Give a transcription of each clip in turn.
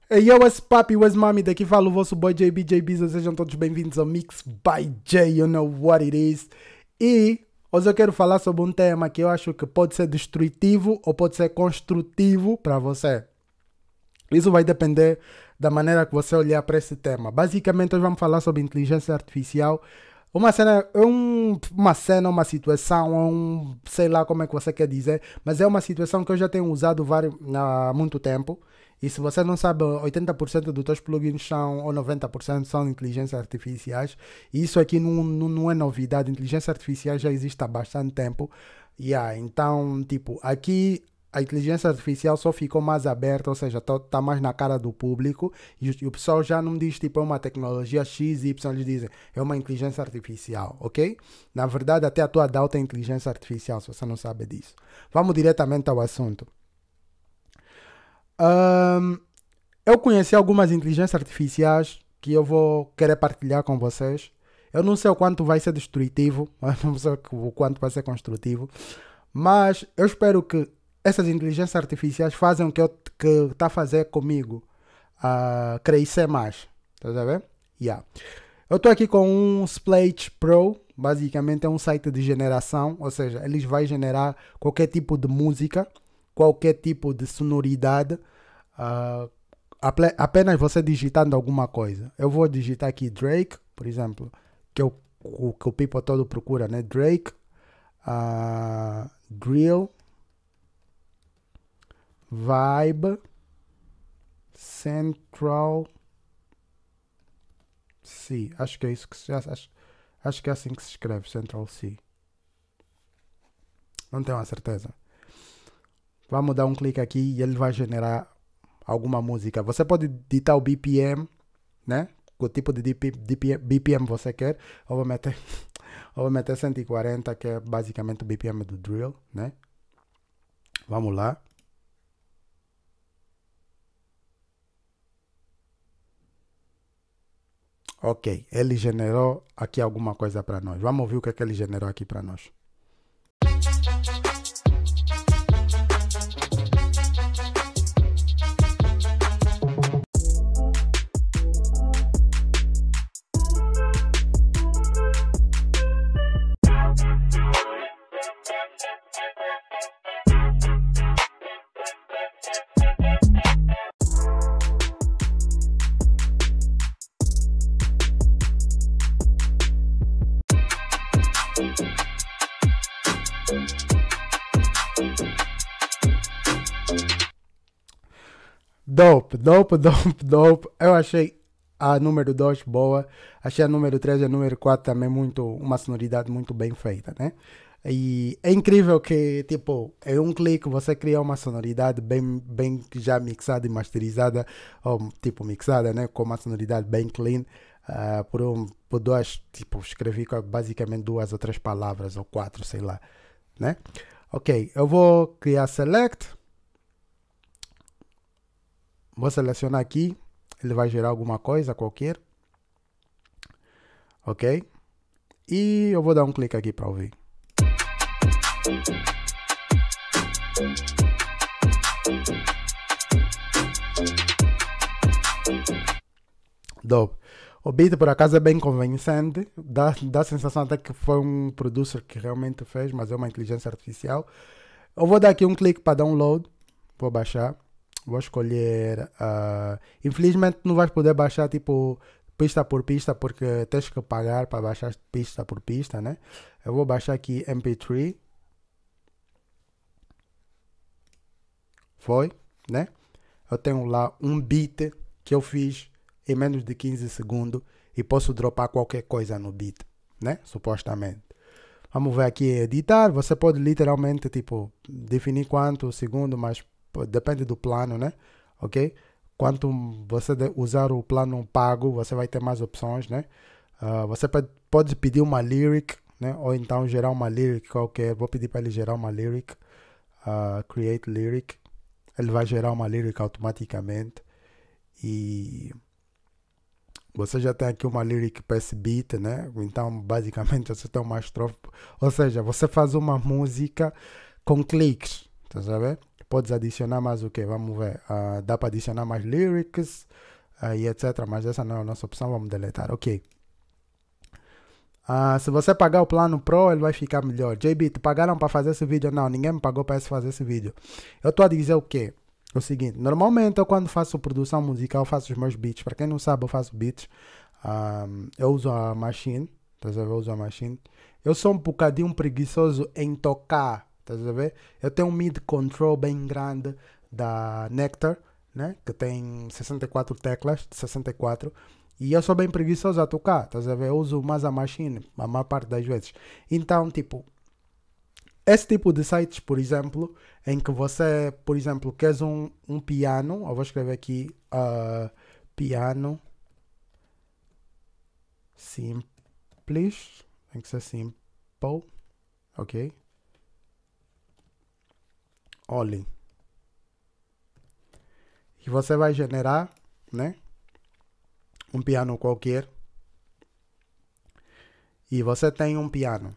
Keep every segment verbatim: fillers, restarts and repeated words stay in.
Hey, yo, what's papi, what's mami? Daqui fala o vosso boy J B J B. Sejam todos bem-vindos ao Mix by J. You know what it is. E hoje eu quero falar sobre um tema que eu acho que pode ser destrutivo ou pode ser construtivo para você. Isso vai depender da maneira que você olhar para esse tema. Basicamente, hoje vamos falar sobre inteligência artificial. Uma cena, é um, uma cena, uma situação, é um, sei lá como é que você quer dizer, mas é uma situação que eu já tenho usado vários, há muito tempo. E se você não sabe, oitenta por cento dos teus plugins são, ou noventa por cento são inteligências artificiais. E isso aqui não, não, não é novidade. Inteligência artificial já existe há bastante tempo. Yeah, então, tipo, aqui a inteligência artificial só ficou mais aberta, ou seja, está tá mais na cara do público. E, e o pessoal já não diz, tipo, é uma tecnologia X, Y, eles dizem, é uma inteligência artificial, ok? Na verdade, até a tua D A O tem inteligência artificial, se você não sabe disso. Vamos diretamente ao assunto. Um, eu conheci algumas inteligências artificiais que eu vou querer partilhar com vocês. Eu não sei o quanto vai ser destrutivo, não sei o quanto vai ser construtivo, mas eu espero que essas inteligências artificiais façam o que que está a fazer comigo uh, crescer mais. Tá vendo? Yeah. Eu estou aqui com um Splash Pro, basicamente é um site de generação, ou seja, eles vão generar qualquer tipo de música, qualquer tipo de sonoridade, uh, apenas você digitando alguma coisa. Eu vou digitar aqui Drake, por exemplo, que é o, o que o people todo procura, né? Drake, uh, Drill, Vibe, Central C. Acho que é isso que se acho, acho que é assim que se escreve, Central C. Não tenho a certeza. Vamos dar um clique aqui e ele vai generar alguma música. Você pode digitar o B P M, né? O tipo de B P M você quer. Eu vou meter, eu vou meter cento e quarenta, que é basicamente o B P M do drill, né? Vamos lá. Ok, ele generou aqui alguma coisa para nós. Vamos ver o que, é que ele generou aqui para nós. Dope, dope, dope, dope. Eu achei a número dois boa. Achei a número três e a número quatro também muito, uma sonoridade muito bem feita, né? E é incrível que, tipo, em um clique você cria uma sonoridade bem, bem já mixada e masterizada, ou tipo mixada, né? Com uma sonoridade bem clean. Uh, por, um, por duas, tipo, escrevi basicamente duas ou três palavras, ou quatro, sei lá, né? Ok, eu vou criar select. Vou selecionar aqui, ele vai gerar alguma coisa qualquer. Ok? E eu vou dar um clique aqui para ouvir. Dope. O beat por acaso é bem convincente, dá, dá a sensação até que foi um producer que realmente fez, mas é uma inteligência artificial. Eu vou dar aqui um clique para download, vou baixar. Vou escolher, uh, infelizmente não vais poder baixar tipo pista por pista porque tens que pagar para baixar pista por pista, né? Eu vou baixar aqui M P três. Foi, né? Eu tenho lá um beat que eu fiz em menos de quinze segundos e posso dropar qualquer coisa no beat, né? Supostamente. Vamos ver aqui editar. Você pode literalmente tipo definir quanto segundo, mas depende do plano, né? Ok? Quanto você usar o plano pago, você vai ter mais opções, né? Uh, você pode, pode pedir uma lyric, né? Ou então gerar uma lyric qualquer. Vou pedir para ele gerar uma lyric. Uh, create lyric. Ele vai gerar uma lyric automaticamente. E você já tem aqui uma lyric para esse beat, né? Então, basicamente, você tem uma estrofe. Ou seja, você faz uma música com cliques, tá sabendo? podes adicionar mais o que? Vamos ver. Uh, dá para adicionar mais lyrics uh, e etcétera. Mas essa não é a nossa opção, vamos deletar. Ok. Uh, se você pagar o plano Pro, ele vai ficar melhor. J B, te pagaram para fazer esse vídeo? Não, ninguém me pagou para fazer esse vídeo. Eu estou a dizer o quê? O seguinte, normalmente eu quando faço produção musical, faço os meus beats. Para quem não sabe, eu faço beats. Um, eu uso a machine. Estás a ver? Eu uso a machine. Eu sou um bocadinho preguiçoso em tocar. Estás a ver? Eu tenho um mid control bem grande da Nectar, né? Que tem sessenta e quatro teclas, sessenta e quatro. E eu sou bem preguiçoso a tocar, estás a ver? Eu uso mais a machine, a maior parte das vezes. Então, tipo, esse tipo de sites, por exemplo, em que você, por exemplo, queres um, um piano, eu vou escrever aqui, uh, piano, simples, tem que ser simple, ok? Olhem. E você vai generar, né? Um piano qualquer. E você tem um piano.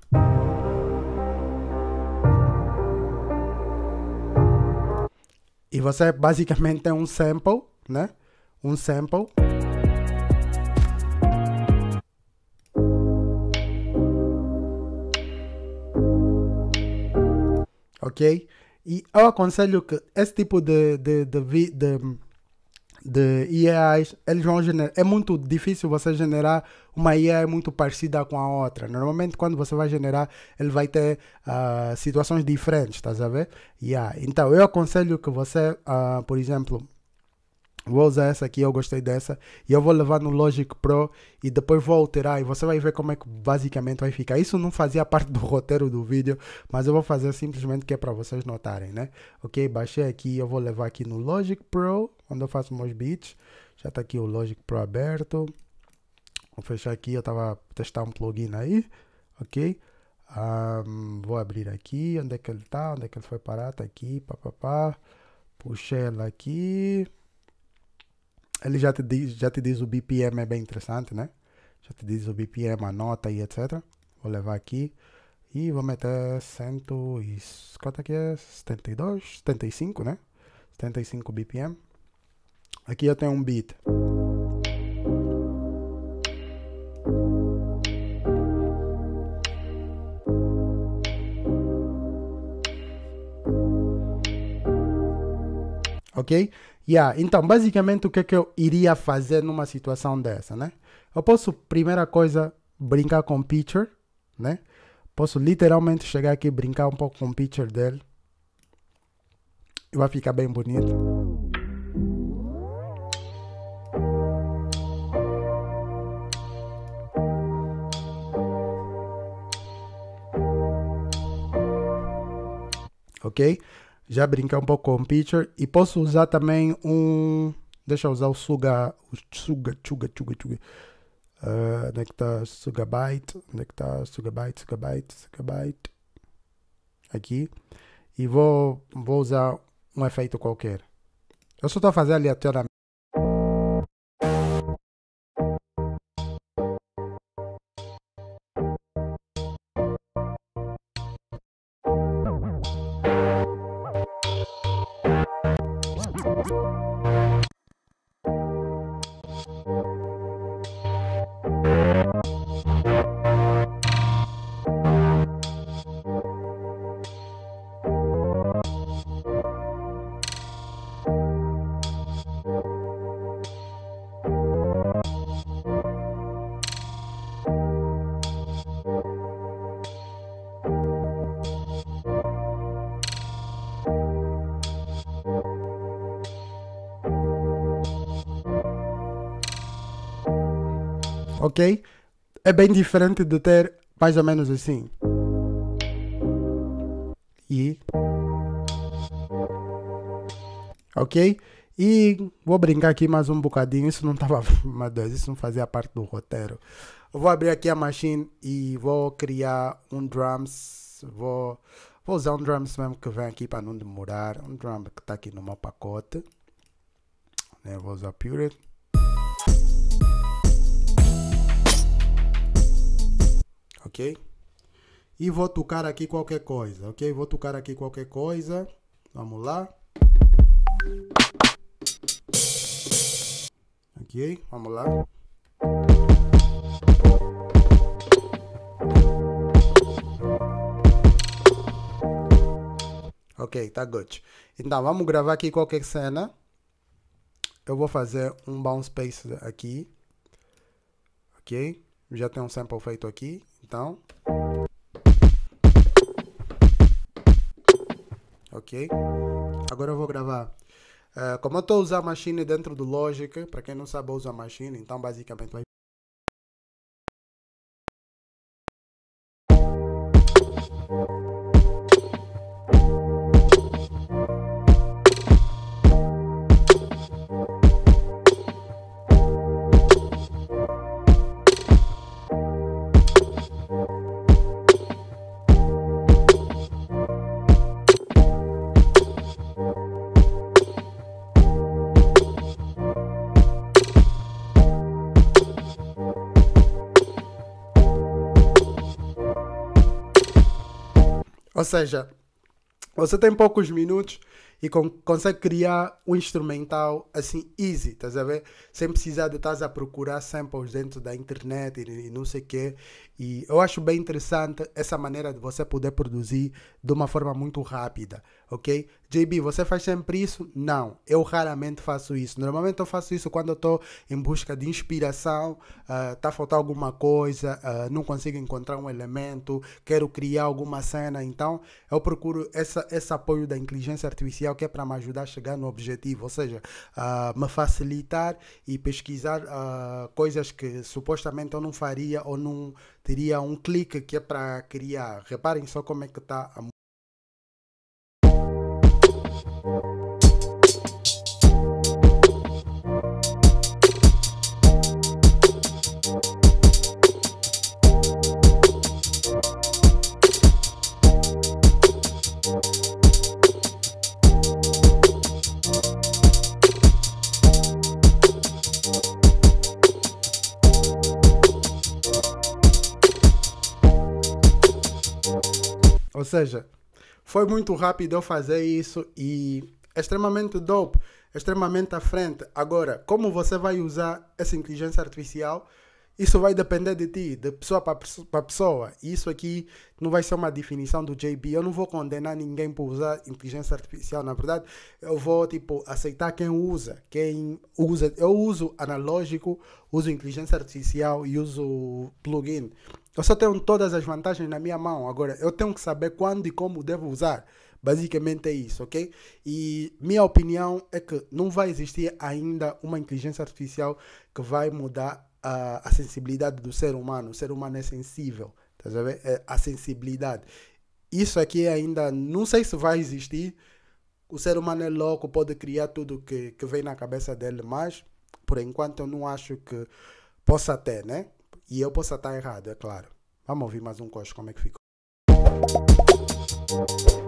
E você basicamente tem um sample, né? Um sample. Ok? E eu aconselho que esse tipo de, de, de, de, de de E A Is, eles vão generar, é muito difícil você generar uma E A I muito parecida com a outra. Normalmente quando você vai generar, ele vai ter uh, situações diferentes, estás a ver? Yeah. Então eu aconselho que você, uh, por exemplo, vou usar essa aqui, eu gostei dessa, e eu vou levar no Logic Pro e depois vou alterar e você vai ver como é que basicamente vai ficar. Isso não fazia parte do roteiro do vídeo, mas eu vou fazer simplesmente que é para vocês notarem, né? Ok, baixei aqui, eu vou levar aqui no Logic Pro, quando eu faço meus beats. Já está aqui o Logic Pro aberto. Vou fechar aqui, eu estava a testar um plugin aí, ok? Um, vou abrir aqui, onde é que ele está, onde é que ele foi parar, está aqui, papapá. Puxei ela aqui. Ele já te, diz, já te diz o B P M, é bem interessante, né? Já te diz o B P M, a nota e etcétera. Vou levar aqui e vou meter cento e... Quanto é que é? setenta e dois, setenta e cinco, né? setenta e cinco B P M. Aqui eu tenho um beat. Ok? Yeah. Então, basicamente, o que é que eu iria fazer numa situação dessa, né? Eu posso, primeira coisa, brincar com o pitcher, né? Posso literalmente chegar aqui e brincar um pouco com o pitcher dele. E vai ficar bem bonito. Ok? Já brinquei um pouco com o pitcher e posso usar também um... Deixa eu usar o Suga... O Suga, Suga, Suga, Suga. Uh, onde é que está Sugabyte? Onde é que está Sugabyte, Sugabyte, Sugabyte? Aqui. E vou, vou usar um efeito qualquer. Eu só estou a fazer aleatoriamente. Ok? É bem diferente de ter mais ou menos assim. E... Ok? E vou brincar aqui mais um bocadinho. Isso não estava... Meu Deus, isso não fazia parte do roteiro. Eu vou abrir aqui a machine e vou criar um drums. Vou, vou usar um drums mesmo que vem aqui para não demorar. Um drum que está aqui no meu pacote. Eu vou usar Pure. Ok? E vou tocar aqui qualquer coisa, ok? Vou tocar aqui qualquer coisa. Vamos lá. Ok, vamos lá. Ok, tá good. Então, vamos gravar aqui qualquer cena. Eu vou fazer um bounce pace aqui. Ok, já tem um sample feito aqui. Então, ok. Agora eu vou gravar. Uh, como eu estou a usar a Machine dentro do Logic, para quem não sabe, eu uso a Machine, então basicamente vai. Ou seja, você tem poucos minutos e con consegue criar um instrumental assim easy, estás a ver? Sem precisar de estar a procurar samples dentro da internet e, e não sei o quê. E eu acho bem interessante essa maneira de você poder produzir de uma forma muito rápida, ok? J B, você faz sempre isso? Não, eu raramente faço isso. Normalmente eu faço isso quando eu estou em busca de inspiração, está uh, a faltar alguma coisa, uh, não consigo encontrar um elemento, quero criar alguma cena, então eu procuro essa, esse apoio da inteligência artificial que é para me ajudar a chegar no objetivo, ou seja, uh, me facilitar e pesquisar uh, coisas que supostamente eu não faria ou não teria um clique que é para criar. Reparem só como é que está a Ou seja, foi muito rápido eu fazer isso e é extremamente dope, é extremamente à frente. Agora, como você vai usar essa inteligência artificial, isso vai depender de ti, de pessoa para pessoa. Isso aqui não vai ser uma definição do J B. Eu não vou condenar ninguém por usar inteligência artificial. Na verdade, eu vou tipo aceitar quem usa. Quem usa, eu uso analógico, uso inteligência artificial e uso plugin. Eu só tenho todas as vantagens na minha mão. Agora, eu tenho que saber quando e como devo usar. Basicamente é isso, ok? E minha opinião é que não vai existir ainda uma inteligência artificial que vai mudar a, a sensibilidade do ser humano. O ser humano é sensível, tá a ver? É a sensibilidade. Isso aqui ainda não sei se vai existir. O ser humano é louco, pode criar tudo que, que vem na cabeça dele, mas por enquanto eu não acho que possa ter, né? E eu posso estar errado, é claro. Vamos ouvir mais um coxo, como é que ficou.